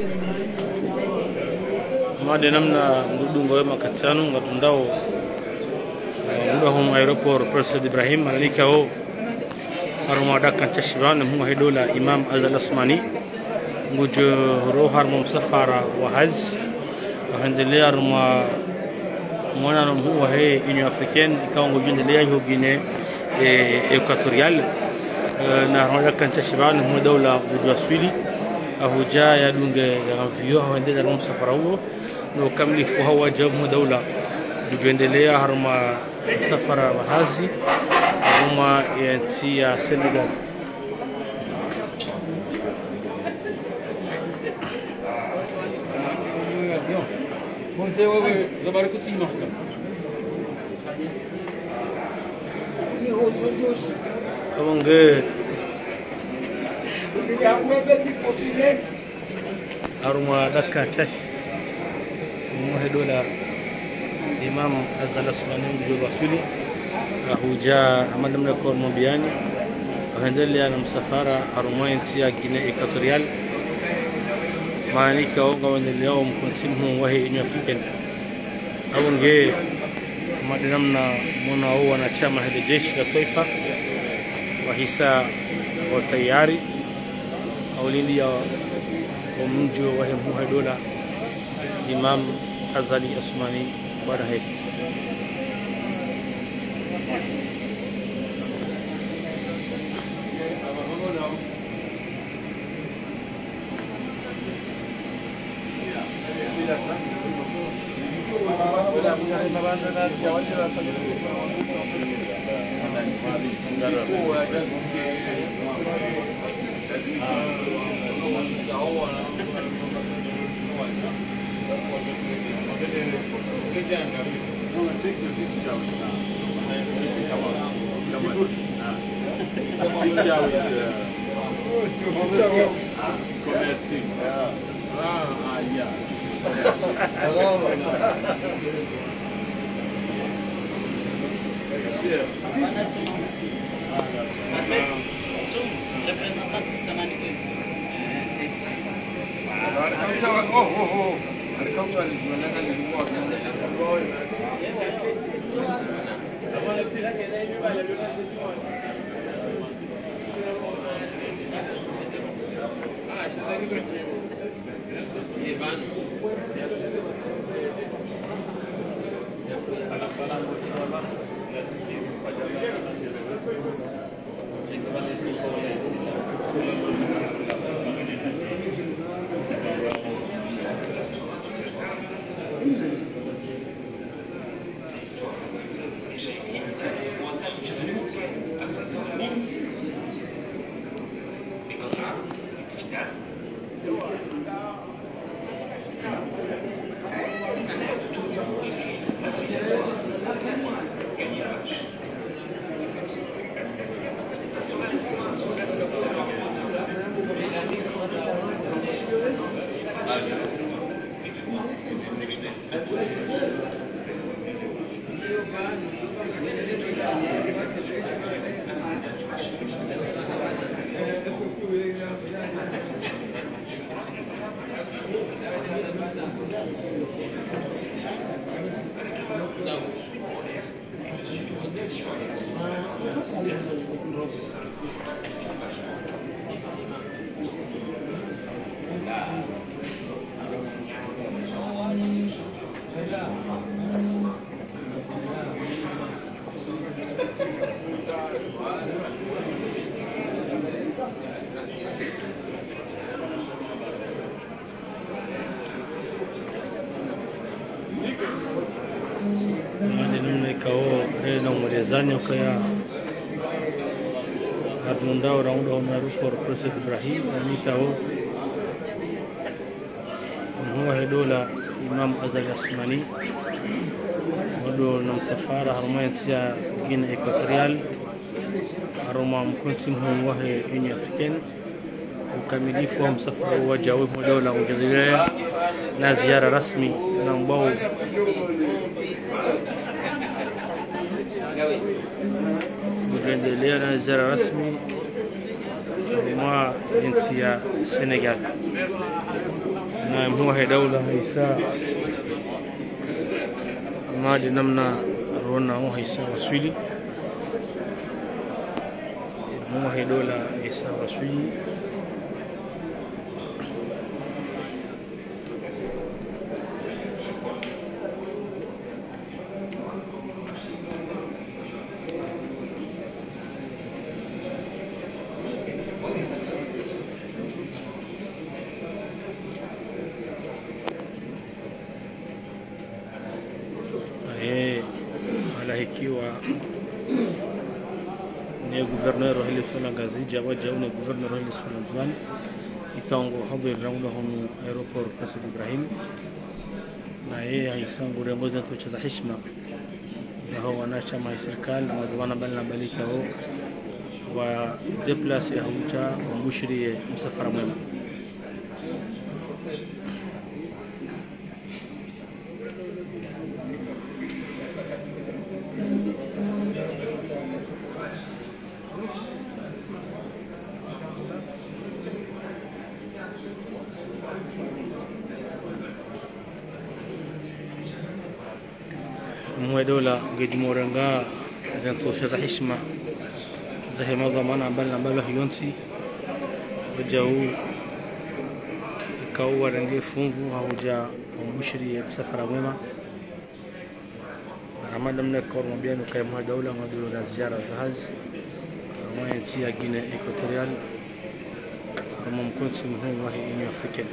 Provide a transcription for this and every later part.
made namna ndudungo wema katano ngatundao ngudahum aeroport President Ibrahim alika o aruma dakkan tashban mu hedola Imam Azal Asmani ngujo rohar mumsafara wa haz wahendelea aruma mwana mu he Union Africaine ikawa ngujendelea hiyo Guinea Equatorial na dakkan tashban mu dola ujwaswili ahuja ya dunge ya vio wahendelea mumsafara huo no kamlifu hawa jamu dola kuendelea harma safara wahazi huma ya nchi ya Senegal. Abangge harma dakka chash dola Imam Azal Asmani mjua wasuli ahuja amadam na kwa mbiani wahendelea na msafara arumai nchi ya Guinea Equatorial maanika onga waendelea mkonsimu wahi Union Africaine aunge madam na mwana wao wanachama hadi jeshi la taifa wahisa wa tayari aulindia wa mjua wahi muhadola Imam Azali Asmani pada hai Zanyo kaya katundao raundo aeroport President Ibrahim anikao huwa hedola Imam Azal Asmani wado na msafara haruma ya Guinea Equatorial haruma mkonsimu wahi Union Africaine ukamilifu wa msafara wa jawi dola ujadilea na ziara rasmi na mbao kuendelea na ziara rasmi mwa nchi ya Senegal. هو هي دولة هيسا ما دي نمنا رونا هو هيسا وسويلي هو هي دولة هيسا وسويلي ikiwa ni gouverneur hili sona gazija waja une gouverneur hili sona mzani itango hadir raunahum aeroport Qasim Ibrahim na yeye haisangu rengoza tucheza heshima هو ناشا مع السركال مدوانا بلنا باليكا هو ودبلاس يهوجا ومشري مسافر مهم dola gedi moranga dan to shata hishma zahe madhamana balna balo hiyonsi wajahu ikawa rangi funvu hauja mushri msafara mwema amada mna kormo biano kay ma dawla ma dola ziyara zahaz ma yati Guinée équatoriale armam kunti muhim wahi in Afrique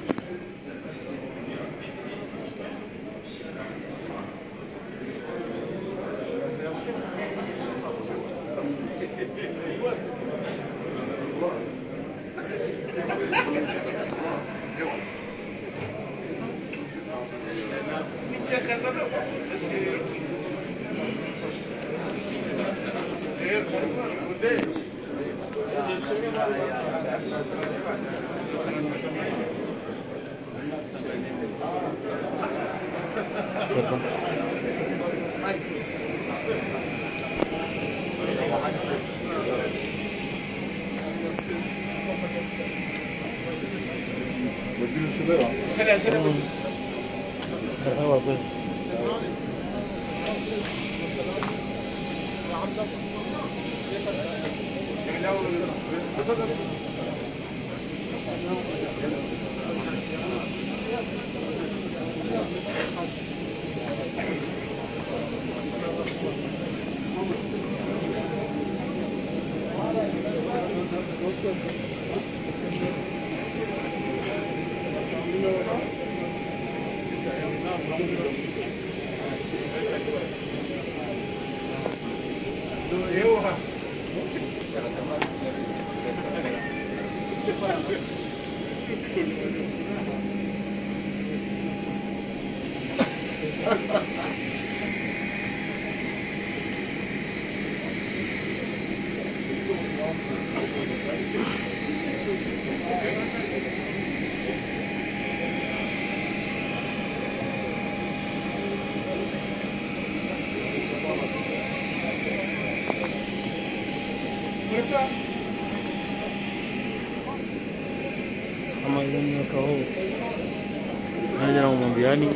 mondiali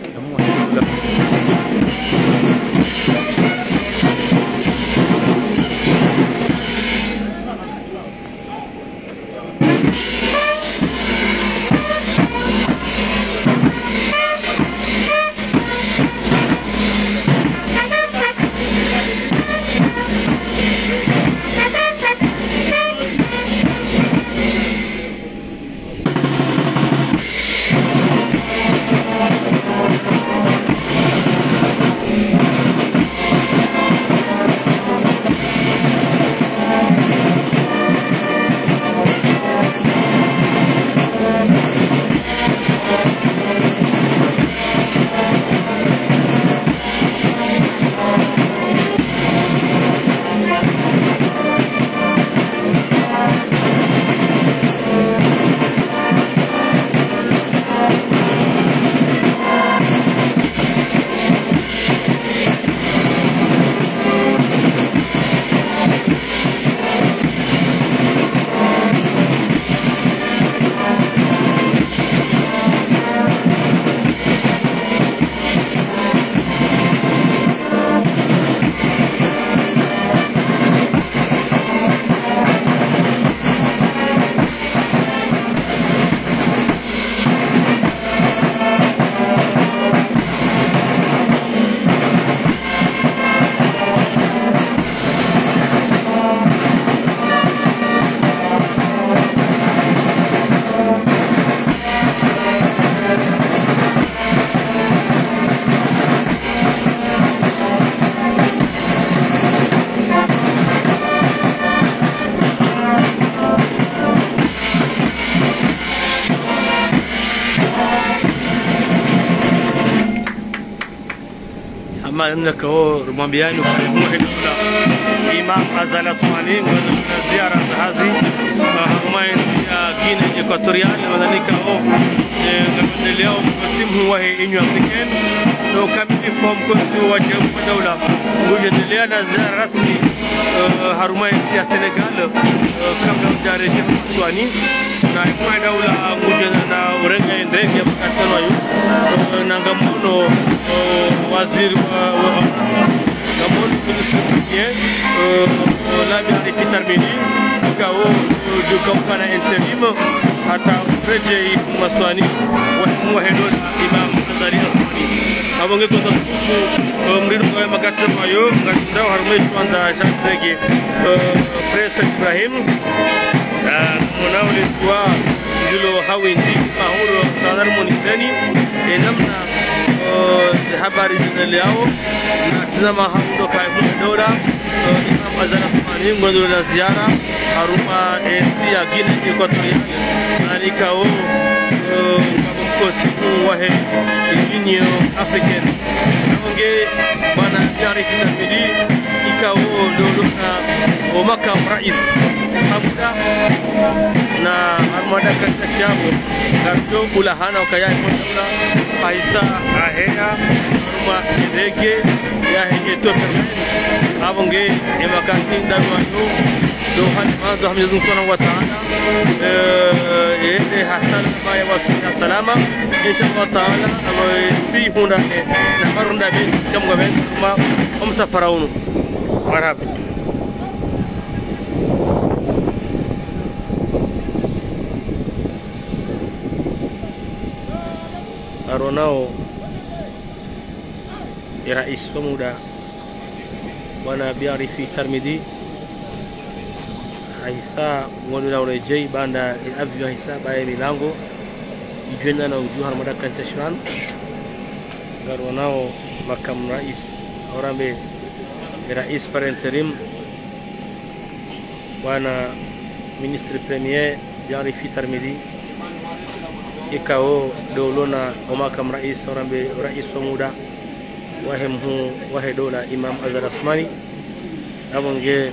انك هو رمضان وحيد إمام أزل أسماني وهذا زيارة هذه هما جين إكواتوريال وذلك هو اليوم قسم هو إنيو أفريكان لو كان يفهم كنت وجه الدولة وجد لنا زيارة رسمي هرمين في السنغال كم جاري جهم سواني نايم دولة وجدنا ورنجة إندريكيا بكتيريو نعمونه وزير namun kemudian lagi di termini kau juga pada interim atau kerja maswani wahidun Imam Azali Asmani abang itu tu meridu kau makan termayu kita harus manda syarat lagi Pres Ibrahim menawar dua dulu hawin di mahur sadar monitani enamna habari zinaliao زما هم كاي دولا امام ازل اسماني غدول زياره اروما اسيا غين ايكواتوريال مالكاو كوتي وهي يونيو افريكان نونغي بانا يعرفنا مدي ايكاو لولونا ومكام رئيس حمدا نا armada kasiabu garjo bulahana kaya ikotola aisa ahena rumah ndege ya hito abonge emakati ndabanu dohan manzo Mwenyezi Mungu Subhanahu wa Ta'ala yeye hasan baya wasiya salama inshallah ta'ala fi huna na marunda bi kamwa ben ma umsafaraunu marhaba Aronao Rais Pemuda Bwana Biarifi Tarmidi Haisa ngondula urejei banda avyo Haisa baye milango ijenda na ujuha madakan tashwan Aronao makam rais orambe Rais par interim Bwana Ministre Premier Biarifi Tarmidi ikao dolona omakam rais orambe rais Pemuda wahemhu wahe dola Imam Azal Asmani abonge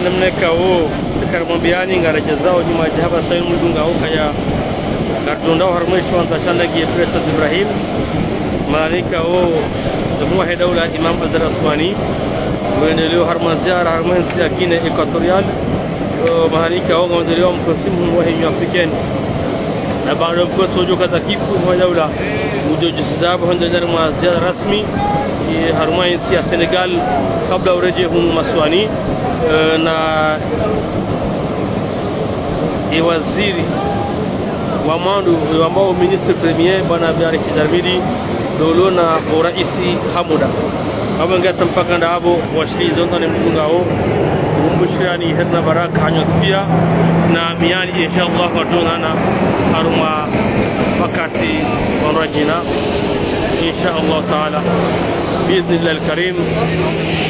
namneka o karmambiani ngara jazao juma jahaba sayin mudunga o kaya gartunda harmaisho anta shandagi President Ibrahim malika o dumuwa dawla Imam Azhar Asmani وينليو هرمان زيارة هرمان سياكين إكواتوريال مهانيكا هو قمت اليوم كنتم وهي أفريقيا بعدهم كنت سوجو كتاكيف ودولة وجوج السباب هندلر ما زيارة رسمي هرمان سيا السنغال قبل ورجهم مسواني نا وزير وماندو مينستر بريمير بنا بيارك درميدي دولونا ورئيسي حمودا abanga tampaka ndabo washli zonda ne mungao umbushani herna baraka hanyo pia na miani inshallah watuna haruma wakati wanajina inshallah taala باذن الله الكريم